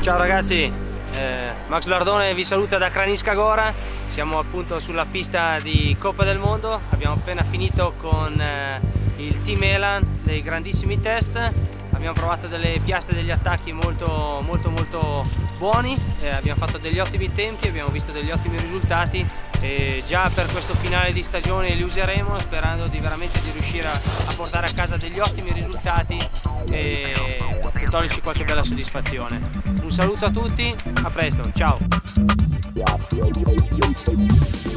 Ciao ragazzi, Max Lardone vi saluta da Kraninska Gora. Siamo appunto sulla pista di Coppa del Mondo. Abbiamo appena finito con il Team Elan dei grandissimi test. Abbiamo provato delle piastre e degli attacchi molto buoni, abbiamo fatto degli ottimi tempi, abbiamo visto degli ottimi risultati e già per questo finale di stagione li useremo, sperando veramente di riuscire a portare a casa degli ottimi risultati e toglierci qualche bella soddisfazione. Un saluto a tutti, a presto, ciao!